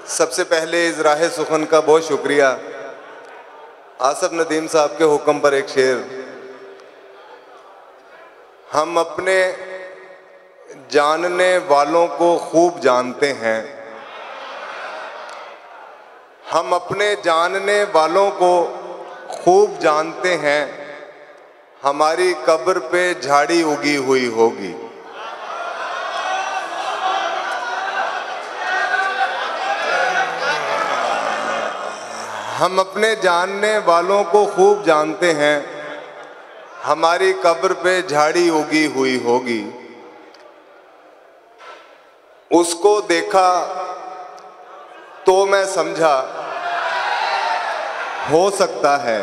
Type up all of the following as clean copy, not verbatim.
सबसे पहले इज़राहे सुखन का बहुत शुक्रिया। आसफ नदीम साहब के हुक्म पर एक शेर। हम अपने जानने वालों को खूब जानते हैं, हम अपने जानने वालों को खूब जानते हैं, हमारी कब्र पे झाड़ी उगी हुई होगी। हम अपने जानने वालों को खूब जानते हैं, हमारी कब्र पे झाड़ी उगी हुई होगी। उसको देखा तो मैं समझा हो सकता है,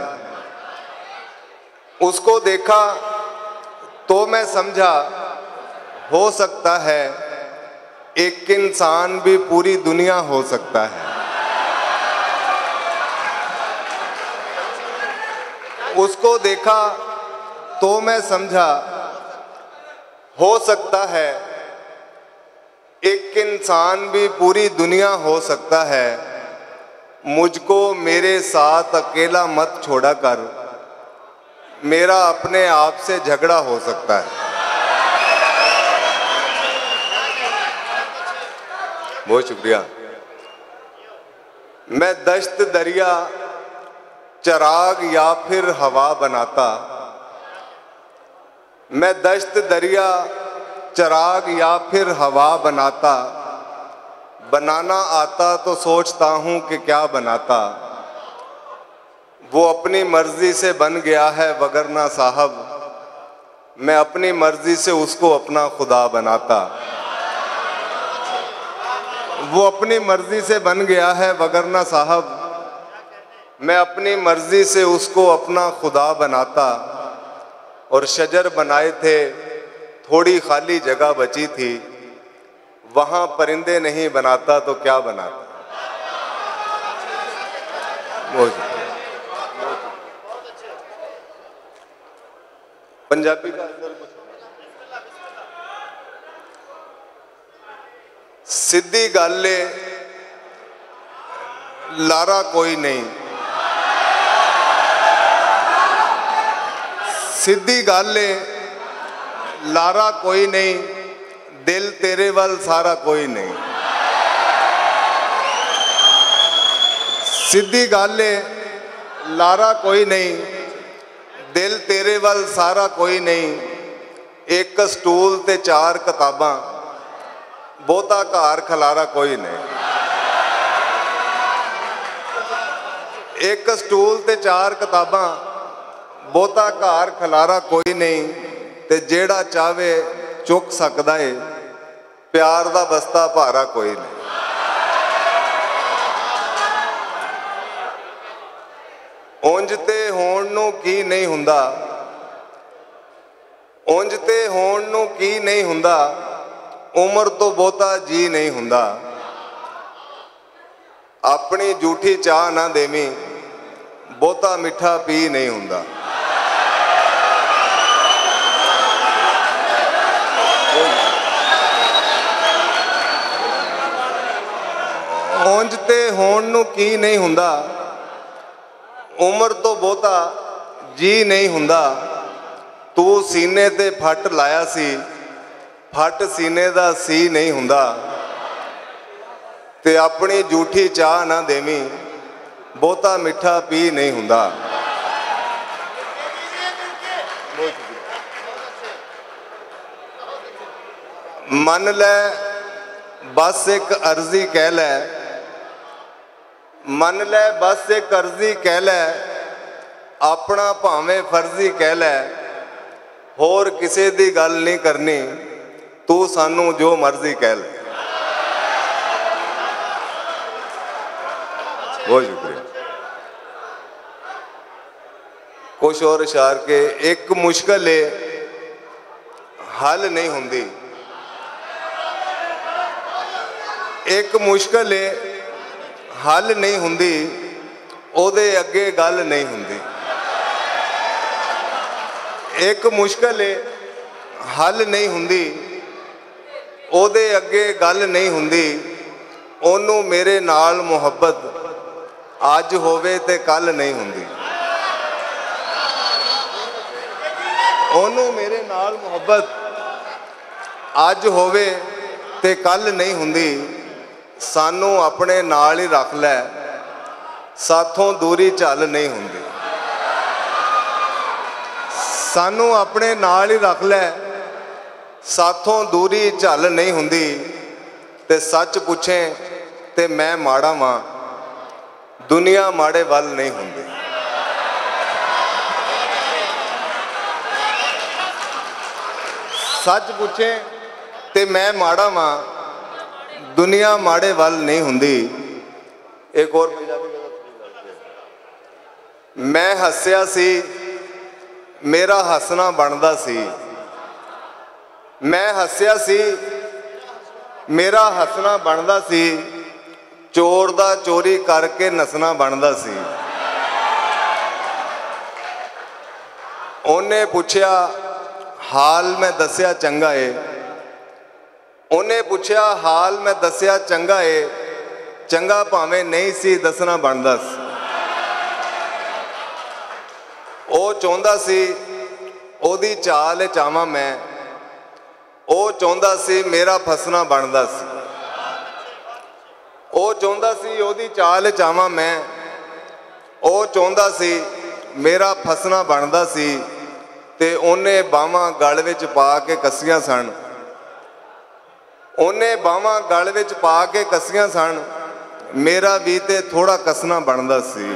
उसको देखा तो मैं समझा हो सकता है, एक इंसान भी पूरी दुनिया हो सकता है। उसको देखा तो मैं समझा हो सकता है, एक इंसान भी पूरी दुनिया हो सकता है। मुझको मेरे साथ अकेला मत छोड़ा कर, मेरा अपने आप से झगड़ा हो सकता है। बहुत शुक्रिया। मैं दश्त दरिया चिराग या फिर हवा बनाता, मैं दश्त दरिया चिराग या फिर हवा बनाता, बनाना आता तो सोचता हूँ कि क्या बनाता। वो अपनी मर्जी से बन गया है वगरना साहब, मैं अपनी मर्जी से उसको अपना खुदा बनाता। वो अपनी मर्जी से बन गया है वगरना साहब, मैं अपनी मर्जी से उसको अपना खुदा बनाता। और शजर बनाए थे, थोड़ी खाली जगह बची थी, वहां परिंदे नहीं बनाता तो क्या बनाता। पंजाबी का सीधी गल है, लारा कोई नहीं। सीधी गल है, लारा कोई नहीं, दिल तेरे वाल सारा कोई नहीं। सीधी गल है, लारा कोई नहीं, दिल तेरे वाल सारा कोई नहीं। एक स्टूल ते चार किताबां, बहुता घर खलारा कोई नहीं। एक स्टूल ते चार किताबां, बहुता घर खलारा कोई नहीं। ते जेड़ा चाहे चुक सकदा है, प्यार दा बस्ता भारा कोई नहीं। उंज ते होण नूं की नहीं हुंदा, उंज ते होण नूं की नहीं हुंदा, उम्र तो बहुता जी नहीं हुंदा। अपनी झूठी चाह ना देवी, बहुता मिठा पी नहीं हुंदा। उंज ते होण नूं की नहीं हुंदा, उम्र तो बहुता जी नहीं हुंदा। तू सीने ते फट लाया सी, फट सीने दा सी नहीं हुंदा। ते अपनी झूठी चाह ना देवी, बहुता मिठा पी नहीं हुंदा। मन लै बस एक अर्जी कह लै, मन लै बस एक अर्जी कह लै, अपना भावें फर्जी कह लै। होर किसे दी गल नहीं करनी, तू सानू जो मर्जी कह ले। बहुत शुक्रिया। कुछ और इशार के एक मुश्किल है हल नहीं हुंदी, एक मुश्किल है हल नहीं हुंदी, ओदे अगे गल नहीं हुंदी। एक मुश्किल है हल नहीं हुंदी, ओदे अगे गल नहीं हुंदी। ਉਹਨੂੰ ਮੇਰੇ ਨਾਲ ਮੁਹੱਬਤ ਅੱਜ ਹੋਵੇ ਤੇ ਕੱਲ ਨਹੀਂ ਹੁੰਦੀ। ਉਹਨੂੰ ਮੇਰੇ ਨਾਲ ਮੁਹੱਬਤ ਅੱਜ ਹੋਵੇ ਤੇ ਕੱਲ ਨਹੀਂ ਹੁੰਦੀ। ਸਾਨੂੰ ਆਪਣੇ ਨਾਲ ਹੀ ਰੱਖ ਲੈ, ਸਾਥੋਂ ਦੂਰੀ ਝੱਲ ਨਹੀਂ ਹੁੰਦੀ। ਸਾਨੂੰ ਆਪਣੇ ਨਾਲ ਹੀ ਰੱਖ ਲੈ, ਸਾਥੋਂ ਦੂਰੀ ਝੱਲ ਨਹੀਂ ਹੁੰਦੀ। ਤੇ ਸੱਚ ਪੁੱਛੇ ਤੇ ਮੈਂ ਮਾੜਾ ਵਾਂ, ਦੁਨੀਆ ਮਾੜੇ ਵੱਲ ਨਹੀਂ ਹੁੰਦੀ। ਸੱਚ ਪੁੱਛੇ ਤੇ ਮੈਂ ਮਾੜਾ ਵਾਂ, ਦੁਨੀਆ ਮਾੜੇ ਵੱਲ ਨਹੀਂ ਹੁੰਦੀ। ਇੱਕ ਹੋਰ ਪੰਜਾਬੀ ਮੈਂ ਹੱਸਿਆ ਸੀ, ਮੇਰਾ ਹੱਸਣਾ ਬਣਦਾ ਸੀ। ਮੈਂ ਹੱਸਿਆ ਸੀ, ਮੇਰਾ ਹੱਸਣਾ ਬਣਦਾ ਸੀ। ਚੋਰ ਦਾ ਚੋਰੀ ਕਰਕੇ ਨੱਸਣਾ ਬਣਦਾ ਸੀ। ਉਹਨੇ ਪੁੱਛਿਆ ਹਾਲ ਮੈਂ ਦੱਸਿਆ ਚੰਗਾ ਏ। ਉਹਨੇ ਪੁੱਛਿਆ ਹਾਲ ਮੈਂ ਦੱਸਿਆ ਚੰਗਾ ਏ। ਚੰਗਾ ਭਾਵੇਂ ਨਹੀਂ ਸੀ ਦੱਸਣਾ ਬਣਦਾ ਸੀ। ਉਹ ਚਾਹੁੰਦਾ ਸੀ ਉਹਦੀ ਚਾਲ ਚਾਵਾਂ ਮੈਂ। ਉਹ ਚਾਹੁੰਦਾ ਸੀ ਮੇਰਾ ਫਸਣਾ ਬਣਦਾ ਸੀ। ਉਹ ਚਾਹੁੰਦਾ ਸੀ ਉਹਦੀ ਚਾਲ ਚਾਵਾਂ ਮੈਂ। ਉਹ ਚਾਹੁੰਦਾ ਸੀ ਮੇਰਾ ਫਸਣਾ ਬਣਦਾ ਸੀ। ਤੇ ਉਹਨੇ ਬਾਹਾਂ ਗਲ ਵਿੱਚ ਪਾ ਕੇ ਕੱਸੀਆਂ ਸਨ। ਉਹਨੇ ਬਾਹਾਂ ਗਲ ਵਿੱਚ ਪਾ ਕੇ ਕੱਸੀਆਂ ਸਨ। ਮੇਰਾ ਵੀ ਤੇ ਥੋੜਾ ਕੱਸਣਾ ਬਣਦਾ ਸੀ।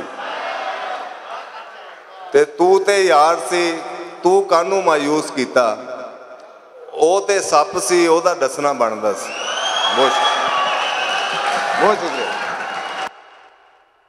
ਤੇ ਤੂੰ ਤੇ ਯਾਰ ਸੀ, ਤੂੰ ਕਾਹਨੂੰ ਮਾਯੂਸ ਕੀਤਾ। ਉਹ ਤੇ ਸੱਪ ਸੀ, ਉਹਦਾ ਦੱਸਣਾ ਬਣਦਾ ਸੀ। ਬਹੁਤ ਸ਼ੁਕਰੀਆ।